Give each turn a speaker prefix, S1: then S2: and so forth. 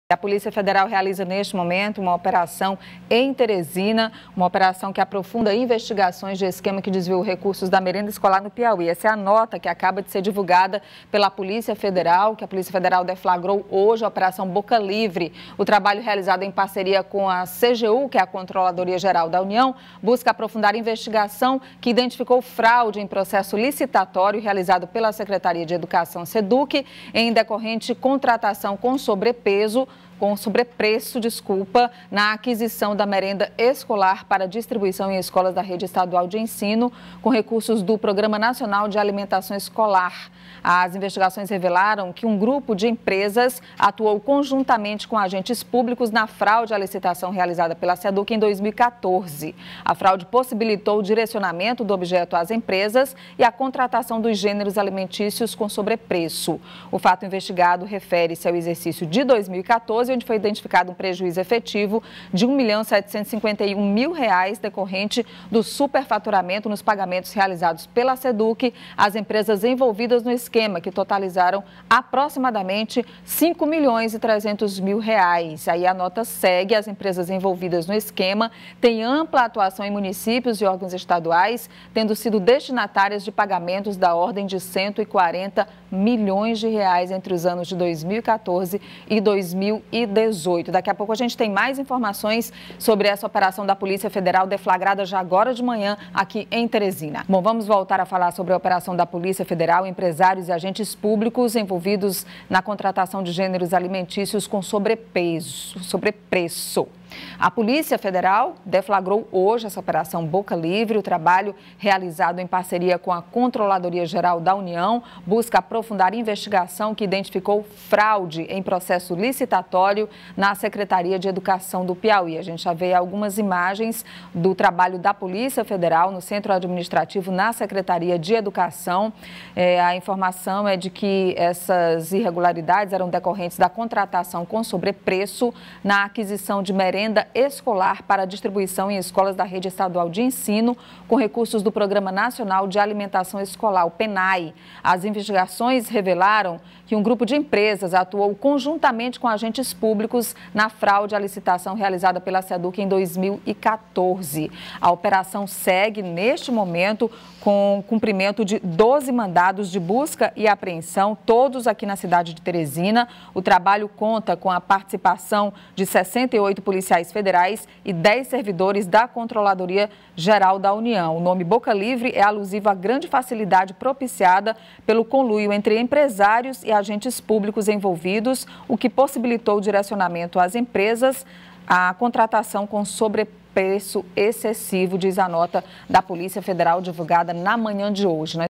S1: A Polícia Federal realiza neste momento uma operação em Teresina, uma operação que aprofunda investigações de esquema que desviou recursos da merenda escolar no Piauí. Essa é a nota que acaba de ser divulgada pela Polícia Federal, que a Polícia Federal deflagrou hoje a Operação Boca Livre. O trabalho realizado em parceria com a CGU, que é a Controladoria Geral da União, busca aprofundar a investigação que identificou fraude em processo licitatório realizado pela Secretaria de Educação, SEDUC, em decorrente contratação com sobrepreço, na aquisição da merenda escolar para distribuição em escolas da rede estadual de ensino, com recursos do Programa Nacional de Alimentação Escolar. As investigações revelaram que um grupo de empresas atuou conjuntamente com agentes públicos na fraude à licitação realizada pela SEDUC em 2014. A fraude possibilitou o direcionamento do objeto às empresas e a contratação dos gêneros alimentícios com sobrepreço. O fato investigado refere-se ao exercício de 2014, onde foi identificado um prejuízo efetivo de R$ 1.751.000 decorrente do superfaturamento nos pagamentos realizados pela SEDUC às empresas envolvidas no esquema, que totalizaram aproximadamente R$ 5.300.000. Aí a nota segue: as empresas envolvidas no esquema têm ampla atuação em municípios e órgãos estaduais, tendo sido destinatárias de pagamentos da ordem de R$ 140 milhões entre os anos de 2014 e 2018. Daqui a pouco a gente tem mais informações sobre essa operação da Polícia Federal deflagrada já agora de manhã aqui em Teresina. Bom, vamos voltar a falar sobre a operação da Polícia Federal. Empresários e agentes públicos envolvidos na contratação de gêneros alimentícios com sobrepreço. A Polícia Federal deflagrou hoje essa Operação Boca Livre. O trabalho, realizado em parceria com a Controladoria Geral da União, busca aprofundar a investigação que identificou fraude em processo licitatório na Secretaria de Educação do Piauí. A gente já vê algumas imagens do trabalho da Polícia Federal no Centro Administrativo na Secretaria de Educação. A informação é de que essas irregularidades eram decorrentes da contratação com sobrepreço na aquisição de merenda escolar para distribuição em escolas da rede estadual de ensino, com recursos do Programa Nacional de Alimentação Escolar, o PNAE. As investigações revelaram que um grupo de empresas atuou conjuntamente com agentes públicos na fraude à licitação realizada pela SEDUC em 2014. A operação segue, neste momento, com cumprimento de 12 mandados de busca e apreensão, todos aqui na cidade de Teresina. O trabalho conta com a participação de 68 policiais federais e 10 servidores da Controladoria Geral da União. O nome Boca Livre é alusivo à grande facilidade propiciada pelo conluio entre empresários e agentes públicos envolvidos, o que possibilitou o direcionamento às empresas, a contratação com sobrepreço excessivo, diz a nota da Polícia Federal divulgada na manhã de hoje.